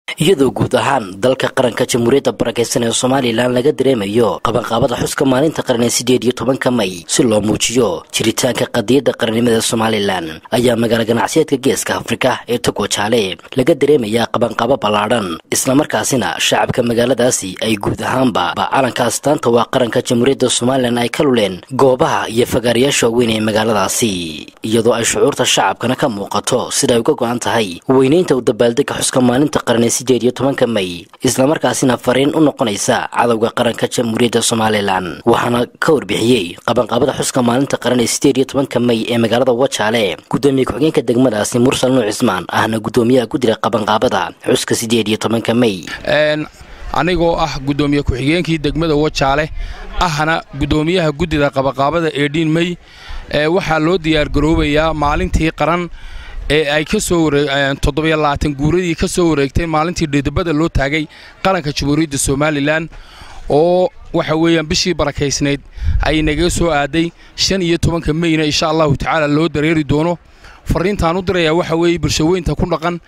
iyadoo guud ahaan dalka qaranka jamhuuriyadda barakeysan ee Soomaaliland laga dareemayo qabanqaabada xuska maalinta qaran ee 18 May si loo muujiyo jiritaanka qadiyadda qarannimada Soomaaliland ayaa magaalada ganacsiyeedka Geeska Afrika ee Togojaale laga dareemayaa qabanqaabo ballaaran isla markaasina shacabka magaaladaasi ay guud ahaanba calanka astaanta waa qaranka jamhuuriyadda Soomaaliland ay ka luleen goobaha iyo fagaarayaasha weyn ee magaaladaasi iyadoo ay shucuurta shacabkana ka muuqato sida ay uga go'an tahay weynaynta u dabaaldegga xuska maalinta qaran ee 18 May isla markaasina fariin u noqonaysa cadawga qaranka jamhuuriyadda Soomaaliland waxaana ka warbixiyay qabanqaabada xuska maalinta qaran ee 18 May ee magaalada Wajaale gudoomiye ku-xigeenka degmadaasi Mursal Nuux Ismaan ahna gudoomiyaha guddiga qabanqaabada xuska 18 May anigoo ah gudoomiye ku-xigeenkii degmada Wajaale ahna gudoomiyaha guddiga qabanqaabada 18 May waxaa loo diyaar garoobayaa maalintii qaran ee ay ka soo wareegeen 27 guuradii ka soo wareegtay maalintii dhidibada loo taagay qaranka jamhuuriyadda Soomaaliland oo waxa weeyaan bishii barakeysneed ay naga soo aaday 15 Mayna insha Allah ta'ala loo dareeri doono fariintaan u diraya waxa weey bulshadeynta ku dhaqan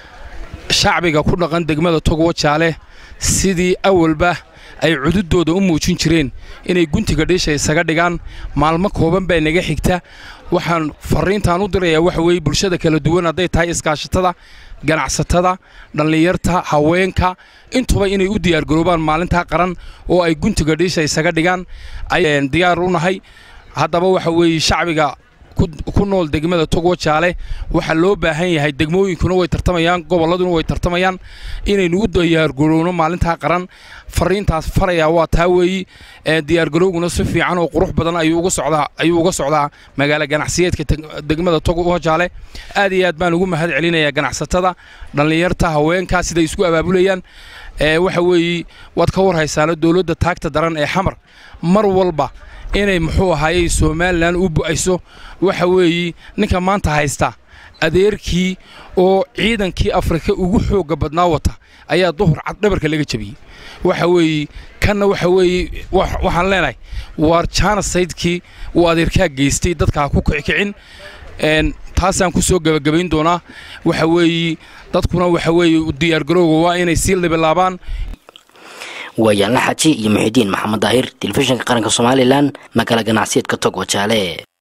shacbiga ku dhaqan degmada Togojaale sidii awalba ay cududooda u muujin jireen inay guntiga dheesha isaga dhigaan maalmo kooban bay naga xigta waxaan fariintaan u diraya waxa weey bulshada kala duwan haday tahay iskaashatada ganacsatada dhalinyarta haweenka intuba inay u diyaar garoobaan maalinta qaran oo ay guntiga dheesha isaga dhigaan ay diyaar u nahay hadaba waxa weey shacbiga ku nool degmada Togojaale waxa loo baahan yahay degmooyinkuna way tartamayaan goboladuna way tartamayaan inaynu u diyaar garoono maalinta qaran fariintaas faraya waa taa weey diyaar garooguna si fiican oo qurux badan ayuu uga socdaa magaalada ganacsiyeedka degmada Togojaale aad iyo aad baan ugu mahad celinayaa ganacsatada dhalinyarta haweenka sida isku abaabulayaan waxa weey wad ka warhaysaan dawladda taagta daran ee xamar mar walba inay muxuu ahaayay Soomaaliland u bu'ayso waxa weey ninka maanta haysta adeerkii oo ciidankii Afrika ugu xoog badnaa wata ayaa duhur cad dhabarka laga jabiyay waxa weey kana waxa weey waxaan leenahay war China-saydkii uu adeerka geystay dadka ku kicin taasaan ku soo gabagabayn doonaa waxa weey dadkuna waxa weey u diyaar garowga waa inay si laabaan ويان لحجي يمحدين محمد داهر تلفزيون قرنك Soomaaliland magaalada ganacsiyeedka Togojaale